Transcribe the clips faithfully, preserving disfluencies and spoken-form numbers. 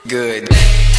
Good.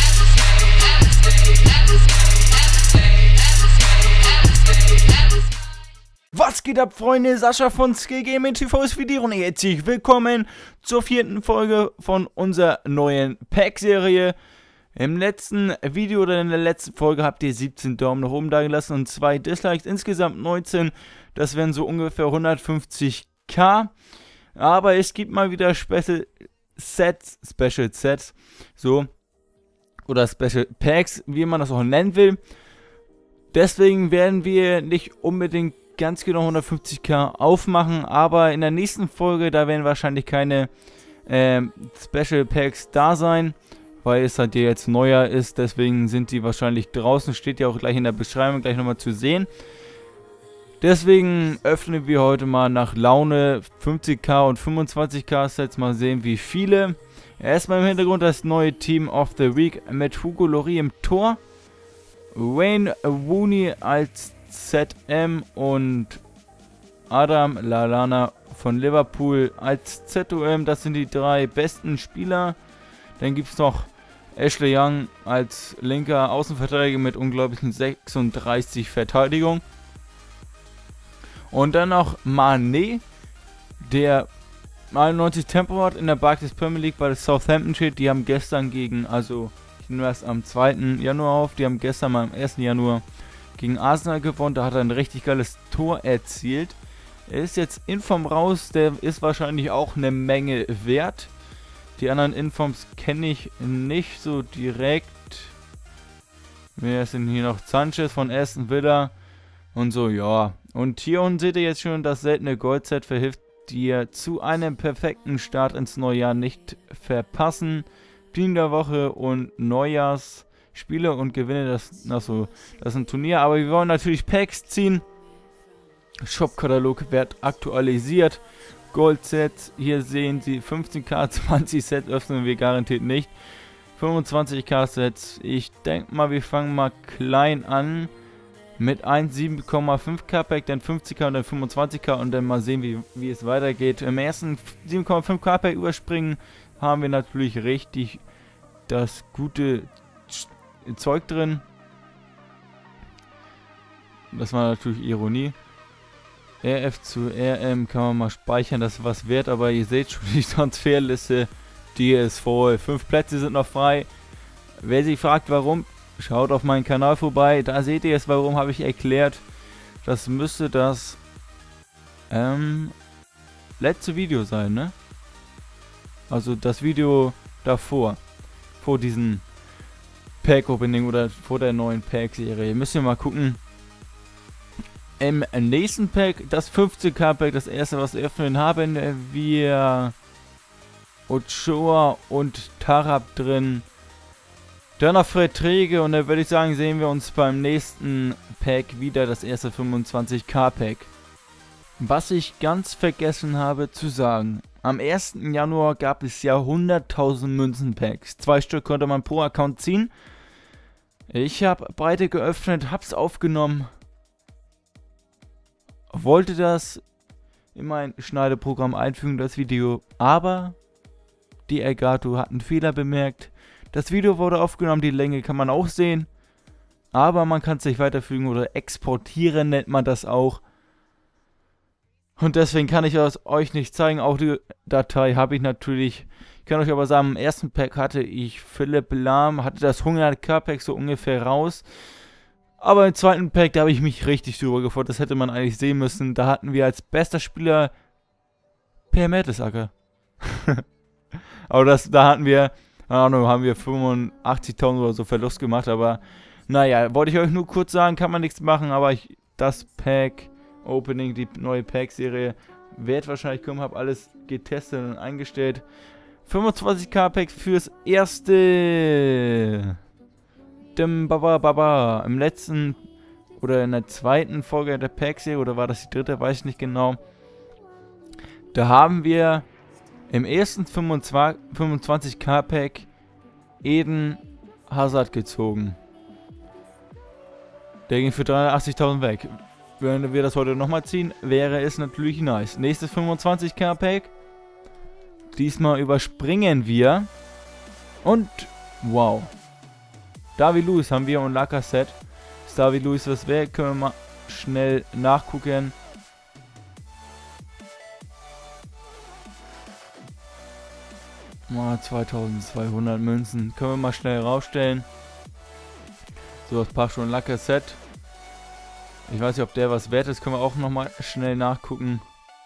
Was geht ab, Freunde? Sascha von Skill Gaming T V ist Video und herzlich willkommen zur vierten Folge von unserer neuen Pack-Serie. Im letzten Video oder in der letzten Folge habt ihr siebzehn Daumen nach oben da gelassen und zwei Dislikes, insgesamt neunzehn. Das wären so ungefähr hundertfünfzigtausend. Aber es gibt mal wieder Special Sets, Special Sets, so, oder Special Packs, wie man das auch nennen will. Deswegen werden wir nicht unbedingt ganz genau hundertfünfzigtausend aufmachen, aber in der nächsten Folge, da werden wahrscheinlich keine ähm, Special Packs da sein, weil es halt jetzt neuer ist, deswegen sind die wahrscheinlich draußen, steht ja auch gleich in der Beschreibung, gleich nochmal zu sehen. Deswegen öffnen wir heute mal nach Laune fünfzigtausend und fünfundzwanzigtausend Sets, mal sehen wie viele. Erstmal im Hintergrund das neue Team of the Week mit Hugo Lloris im Tor, Wayne Rooney als Z M und Adam Lallana von Liverpool als Z O M. Das sind die drei besten Spieler. Dann gibt es noch Ashley Young als linker Außenverteidiger mit unglaublichen sechsunddreißig Verteidigung. Und dann noch Mané, der einundneunzig Tempo hat in der Barclays Premier League bei der Southampton steht. Die haben gestern gegen, also ich nehme das am zweiten Januar auf, die haben gestern mal am ersten Januar gegen Arsenal gewonnen. Da hat er ein richtig geiles Tor erzielt. Er ist jetzt Inform raus, der ist wahrscheinlich auch eine Menge wert. Die anderen Informs kenne ich nicht so direkt. Wer sind hier noch? Sanchez von Aston Villa und so, ja. Und hier unten seht ihr jetzt schon das seltene Goldset, verhilft dir zu einem perfekten Start ins neue Jahr nicht verpassen. Team der Woche und Neujahrsspiele und gewinne das, achso, das ist ein Turnier. Aber wir wollen natürlich Packs ziehen. Shop-Katalog wird aktualisiert. Gold-Sets, hier sehen Sie fünfzehntausend, zwanzig Sets öffnen wir garantiert nicht. fünfundzwanzigtausend Sets, ich denke mal, wir fangen mal klein an. Mit einem sieben Komma fünf K Pack, dann fünfzig K und dann fünfundzwanzig K und dann mal sehen, wie, wie es weitergeht. Im ersten sieben Komma fünf K Pack überspringen haben wir natürlich richtig das gute Zeug drin. Das war natürlich Ironie. R F zu R M kann man mal speichern, das ist was wert, aber ihr seht schon, die Transferliste, die ist voll. Fünf Plätze sind noch frei. Wer sich fragt, warum, schaut auf meinen Kanal vorbei, da seht ihr es, warum habe ich erklärt. Das müsste das ähm, letzte Video sein, ne? Also das Video davor, vor diesem Pack-Opening oder vor der neuen Pack-Serie. Müsst ihr mal gucken. Im nächsten Pack, das fünfzehn K Pack, das erste, was wir öffnen, haben wir Ochoa und Tarab drin. Dann noch Verträge und da würde ich sagen, sehen wir uns beim nächsten Pack wieder, das erste fünfundzwanzig K Pack. Was ich ganz vergessen habe zu sagen, am ersten Januar gab es ja hunderttausend Münzen-Packs. Zwei Stück konnte man pro Account ziehen. Ich habe beide geöffnet, hab's aufgenommen, wollte das in mein Schneideprogramm einfügen, das Video, aber die Elgato hat einen Fehler bemerkt. Das Video wurde aufgenommen, die Länge kann man auch sehen, aber man kann es nicht weiterfügen oder exportieren nennt man das auch. Und deswegen kann ich das euch nicht zeigen. Audiodatei habe ich natürlich. Ich kann euch aber sagen, im ersten Pack hatte ich Philipp Lahm, hatte das hundert K Pack so ungefähr raus. Aber im zweiten Pack, da habe ich mich richtig drüber gefreut. Das hätte man eigentlich sehen müssen. Da hatten wir als bester Spieler Per Mertesacker. Aber das, da hatten wir, keine Ahnung, haben wir fünfundachtzigtausend oder so Verlust gemacht. Aber naja, wollte ich euch nur kurz sagen, kann man nichts machen. Aber ich, das Pack Opening, die neue Pack-Serie, wird wahrscheinlich kommen. Habe alles getestet und eingestellt. fünfundzwanzig K Pack fürs erste. Dem Baba Baba. Im letzten oder in der zweiten Folge der Pack-Serie, oder war das die dritte, weiß ich nicht genau. Da haben wir im ersten fünfundzwanzig K Pack Eden Hazard gezogen. Der ging für dreihundertachtzigtausend weg. Wenn wir das heute nochmal ziehen, wäre es natürlich nice. Nächstes fünfundzwanzig K Pack. Diesmal überspringen wir. Und Wow. David Luiz haben wir und Lacazette. Ist David Luiz was wert? Können wir mal schnell nachgucken. Mal zweitausendzweihundert Münzen. Können wir mal schnell rausstellen. So, das passt schon. Lacazette. Ich weiß nicht, ob der was wert ist. Können wir auch nochmal schnell nachgucken.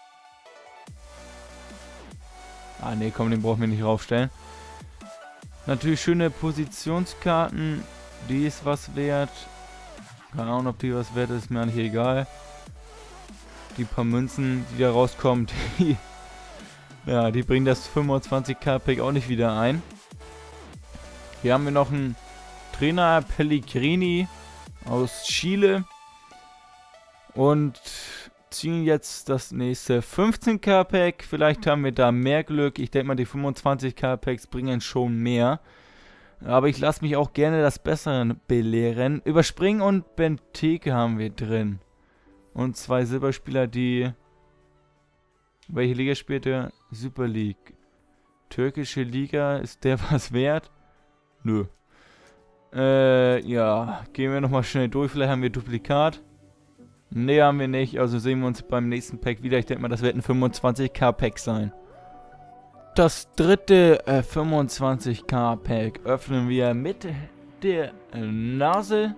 Ah, ne, komm, den brauchen wir nicht raufstellen. Natürlich schöne Positionskarten. Die ist was wert. Keine Ahnung, ob die was wert ist. Ist mir eigentlich egal. Die paar Münzen, die da rauskommen, die, ja, die bringen das fünfundzwanzig K Pack auch nicht wieder ein. Hier haben wir noch einen Trainer Pellegrini aus Chile. Und ziehen jetzt das nächste fünfzehn K Pack. Vielleicht haben wir da mehr Glück. Ich denke mal, die fünfundzwanzig K Packs bringen schon mehr. Aber ich lasse mich auch gerne das Bessere belehren. Überspringen und Benteke haben wir drin. Und zwei Silberspieler, die... Welche Liga spielt der? Super League. Türkische Liga, ist der was wert? Nö. Äh, ja. Gehen wir nochmal schnell durch. Vielleicht haben wir Duplikat. Ne, haben wir nicht. Also sehen wir uns beim nächsten Pack wieder. Ich denke mal, das wird ein fünfundzwanzig K Pack sein. Das dritte äh, fünfundzwanzig K Pack öffnen wir mit der Nase.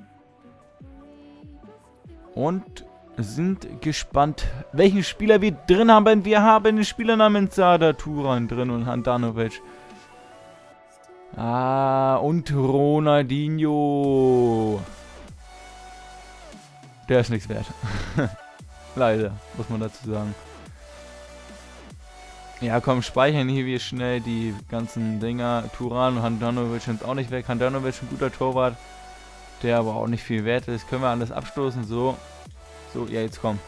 Und sind gespannt, welchen Spieler wir drin haben. Wir haben einen Spieler namens Sardar Turan drin und Handanovic. Ah, und Ronaldinho. Der ist nichts wert. Leider, muss man dazu sagen. Ja, komm, speichern hier wir schnell die ganzen Dinger. Turan und Handanovic sind auch nicht weg. Handanovic ein guter Torwart, der aber auch nicht viel wert ist. Können wir alles abstoßen, so. So, ja, jetzt komm.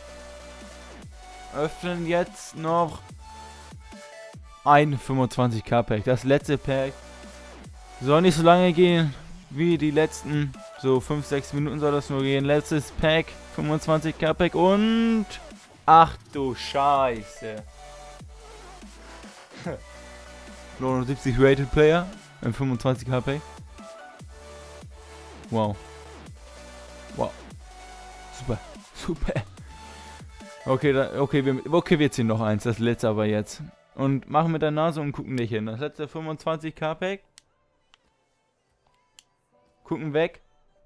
Öffnen jetzt noch ein fünfundzwanzig K Pack. Das letzte Pack soll nicht so lange gehen wie die letzten. So fünf, sechs Minuten soll das nur gehen. Letztes Pack, fünfundzwanzig K Pack und... Ach du Scheiße. neunundsiebzig Rated Player im fünfundzwanzig K Pack. Wow. Wow. Super. Super. Okay, da, okay, wir, okay, wir ziehen noch eins. Das letzte aber jetzt. Und machen mit der Nase und gucken nicht hin. Das letzte fünfundzwanzig K Pack. Gucken weg.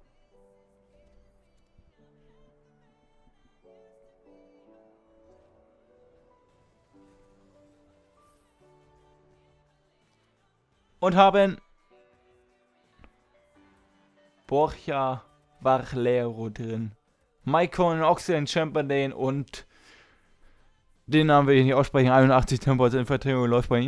Und haben Borja Varlero drin. Maicon, Oxlade, Chamberlain und den Namen will ich nicht aussprechen. einundachtzig Tempo als Innenverteidigung läuft bei ihm.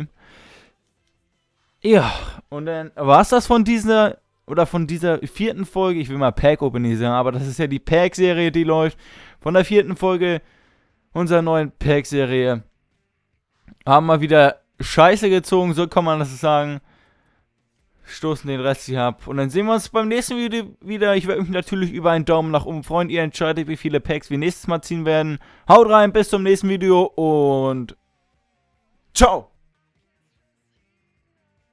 Ja, und dann war es das von dieser oder von dieser vierten Folge. Ich will mal Pack Opening sagen, aber das ist ja die Pack-Serie, die läuft. Von der vierten Folge unserer neuen Pack-Serie. Haben wir wieder Scheiße gezogen, so kann man das sagen. Stoßen den Rest hier ab. Und dann sehen wir uns beim nächsten Video wieder. Ich würde mich natürlich über einen Daumen nach oben freuen. Ihr entscheidet, wie viele Packs wir nächstes Mal ziehen werden. Haut rein, bis zum nächsten Video und ciao!